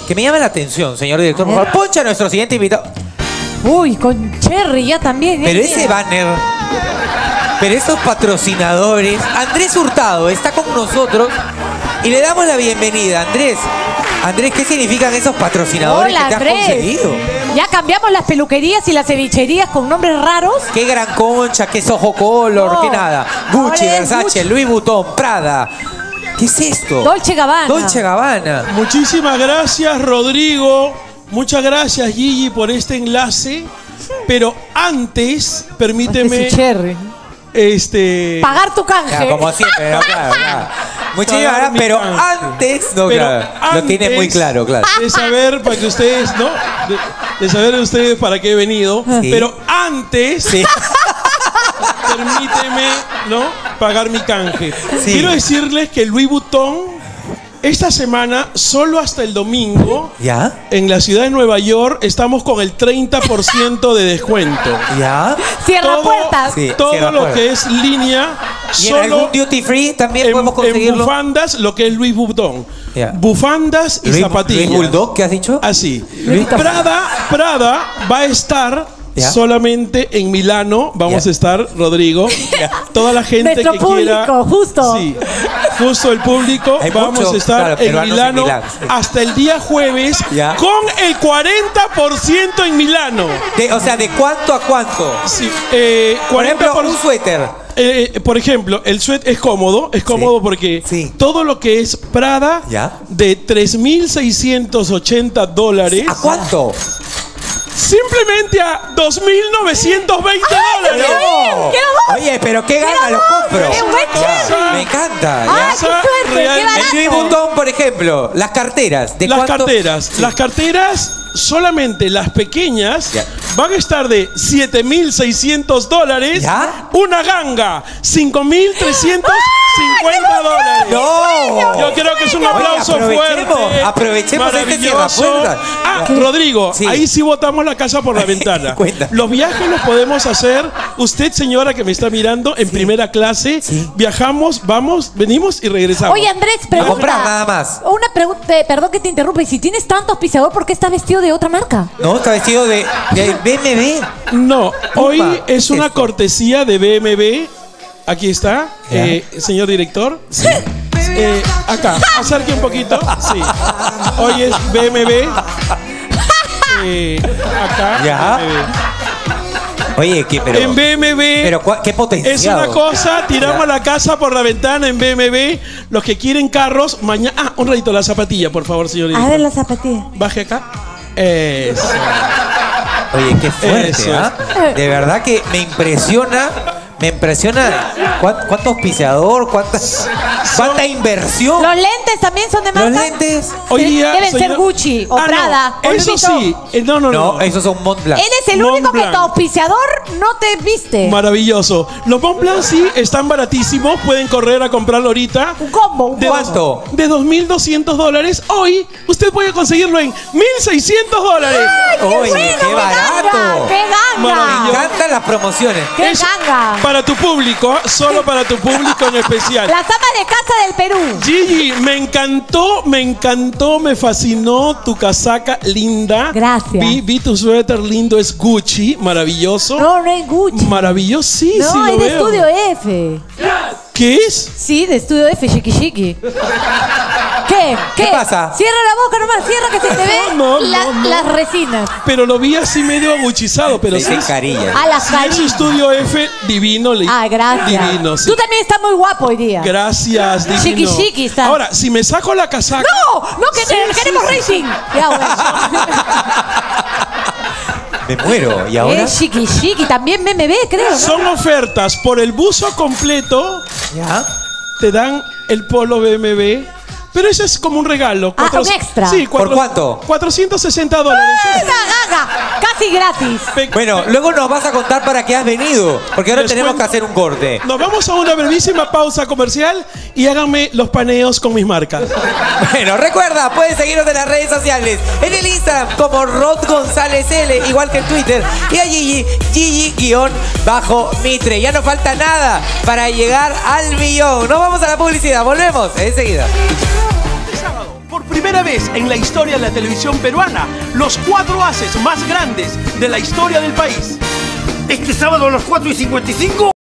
que me llama la atención, señor director. Por favor, poncha a nuestro siguiente invitado. Uy, con Cherry ya también. Pero ese banner, pero esos patrocinadores. Andrés Hurtado está con nosotros y le damos la bienvenida. Andrés, ¿qué significan esos patrocinadores Hola, que te has Andrés. conseguido? Ya cambiamos las peluquerías y las cevicherías con nombres raros. Qué Gran Concha, qué Soho Color, No. qué nada. Gucci, Ahora es Versace, Gucci. Louis Vuitton, Prada. ¿Qué es esto? Dolce Gabbana. Dolce Gabbana. Muchísimas gracias, Rodrigo. Muchas gracias, Gigi, por este enlace. Pero antes, permíteme Cherry. Pagar tu canje. Ya, como siempre, no, claro. Muchísimas Pagar gracias, mi pero canje. antes, no, Pero claro, lo tiene muy claro, claro. De saber para que ustedes, ¿no? De saber ustedes para qué he venido. Sí. Pero antes, Sí. permíteme, ¿no? Pagar mi canje. Sí. Quiero decirles que Louis Vuitton, esta semana, solo hasta el domingo, ¿Ya? en la ciudad de Nueva York, estamos con el 30% de descuento. ¿Ya? Cierra puertas. Sí. Todo cierra lo puertas. que es línea, ¿Y en algún solo duty free también en podemos conseguirlo? bufandas, lo que es Louis Vuitton. Ya. Bufandas y zapatillas. ¿Louis Bulldog, qué has dicho? Así. Louis- Prada va a estar Ya. solamente en Milano. Vamos Ya. a estar, Rodrigo. Toda la gente Nuestro que quiera. público, justo. Sí, justo el público. Hay Vamos muchos, a estar claro, en peruanos en Milano Milán, sí. hasta el día jueves Ya. con el 40% en Milano. O sea, ¿de cuánto a cuánto? Sí, Por 40%. ejemplo, un suéter. Por ejemplo, el suéter es cómodo porque Sí. todo lo que es Prada Ya. de $3,680 ¿A cuánto? simplemente a $2,920. ¡No! ¡Quiero dos! Oye, pero qué gana, los compro. ¡Qué buen Ya, me encanta. ¡Ah, ya. qué suerte! ¡Qué Realmente- El Louis barato! Vuitton, por ejemplo, las carteras. ¿De Las cuánto? carteras, Sí. las carteras solamente las pequeñas Ya. van a estar de $7,600. ¿Ya? Una ganga, $5,350. ¡No! Yo creo que es un aplauso aprovechemos, fuerte. aprovechemos este maravilloso. cierrapuertas. Rodrigo, Sí. ahí sí botamos la casa por la ventana. Cuenta. Los viajes los podemos hacer. Usted, señora que me está mirando, en primera clase. Sí. Viajamos, vamos, venimos y regresamos. Oye, Andrés, A pregunta. comprar nada más. Una pregunta, perdón que te interrumpa. Y si tienes tanto auspiciador, ¿por qué estás vestido de otra marca? No, está vestido de BMW. No, hoy Puma, ¿qué es es una esto? cortesía de BMW. Aquí está, Ya. señor director. Acá, acerque un poquito. Sí. Hoy es BMW. Acá. Ya. BMW. Oye, ¿qué? Pero, En BMW. pero ¿qué potencial? Es una cosa, tiramos la casa por la ventana en BMW. Los que quieren carros, mañana. Un ratito, la zapatilla, por favor, señor A director. ver la zapatilla. Baje acá. Eso. Oye, qué fuerte, Eso es. ¿ah? De verdad que me impresiona. Me impresiona cuánto auspiciador, cuánta inversión. ¿Los lentes también son de Los marca? lentes. Hoy día, Deben ser señor- Gucci o Ah, no, Prada o eso Louis sí. Vuitton. No. No, esos son Montblanc. Él es el único que Montblanc. tu auspiciador no te viste. Maravilloso. Los Montblanc sí están baratísimos. Pueden correr a comprarlo ahorita. Un combo, un De combo. ¿Cuánto? De $2,200. Hoy usted puede conseguirlo en $1,600. Oye, qué barato. ¡Qué Me ganga! Maravilloso. encantan las promociones. ¡Qué Eso ganga! para tu público, solo para tu público en especial. Las amas de casa del Perú. Gigi, me encantó, me fascinó tu casaca linda. Gracias. Vi tu suéter lindo, es Gucci, maravilloso. No, no es Gucci. Maravilloso, sí, No, sí lo es de veo. Estudio F. ¿Qué es? Sí, de Estudio F, chiqui chiqui. ¿Qué? ¿Qué pasa? Cierra la boca nomás, cierra que se te ve No, las resinas. Pero lo vi así medio aguchizado, pero Se sí. dice carilla. A las Si es carillas. Estudio F, divino. Ah, gracias. Divino, sí. Tú también estás muy guapo hoy día. Gracias, divino. Chiqui, chiqui está. Ahora, si me saco la casaca. No, que queremos rating. Ya, bueno. Me muero. ¿Y ahora? Es chiqui chiqui, también BMW, creo. ¿no? Son ofertas. Por el buzo completo, ¿Ya? te dan el polo BMW. Pero eso es como un regalo. Ah, un extra. Sí, ¿Por cuánto? $460. Gaga, casi gratis. Bueno, luego nos vas a contar para qué has venido. Porque ahora Les tenemos cuento. que hacer un corte. Nos vamos a una brevísima pausa comercial y háganme los paneos con mis marcas. Bueno, recuerda, puedes seguirnos en las redes sociales. En el Instagram como Rod González L, igual que en Twitter. Y a Gigi_Mitre. Ya no falta nada para llegar al millón. Nos vamos a la publicidad. Volvemos enseguida. Sábado, por primera vez en la historia de la televisión peruana, los 4 haces más grandes de la historia del país. Este sábado a las 4:55.